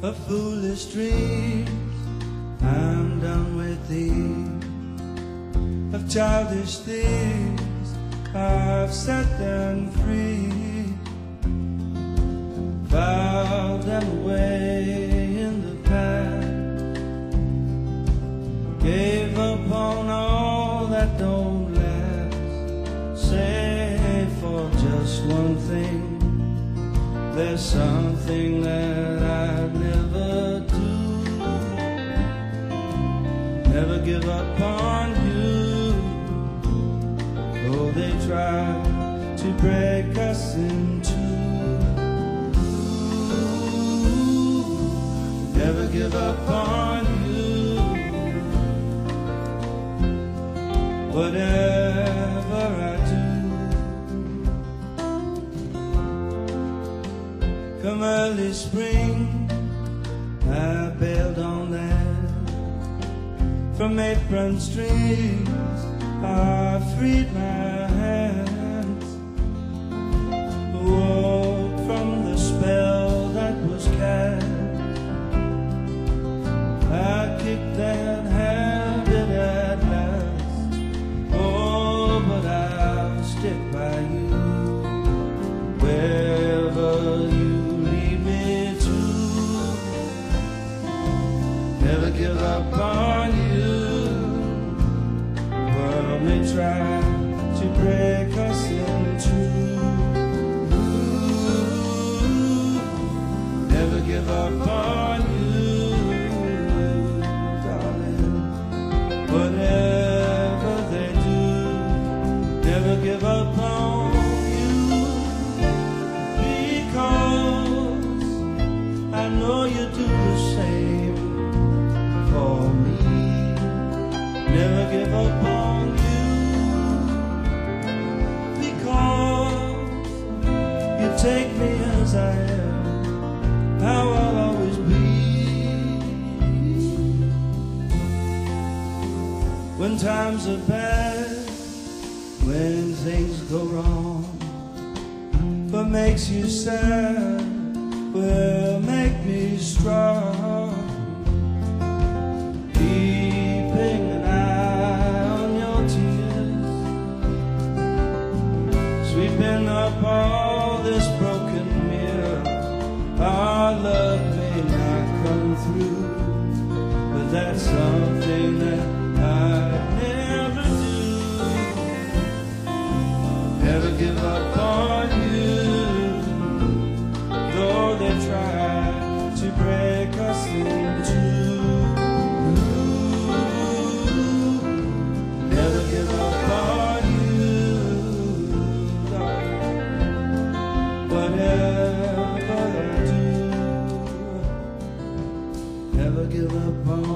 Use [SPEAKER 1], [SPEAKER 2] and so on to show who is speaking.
[SPEAKER 1] of foolish dreams. I'm done with these, of childish things. I've set them free, filed them away in the past, gave up on all that don't last, save for just one thing. There's something that I'd never do, never give up on you. Though they try to break us in two, never give up on you. Whatever I do, come early spring, I bailed on land. From apron strings, I freed my hands, woke from the spell that was cast. I kicked that habit at last. Oh, but I'll stick by you wherever you lead me to. Never give up on you. The world may try to break us in two. Never give up on you, darling. Whatever they do, never give up on you, because I know you do the same for me. Never give up on you, because you take me as I am, how I'll always be. When times are bad, when things go wrong, what makes you sad will make me strong. Keeping an eye on your tears, sweeping up all this broken mirror. Our love may not come through, but that's something that I'd never do. Never give up on you, though they try to break us in two. Never give up on you, darling. Whatever I do, never give up on you.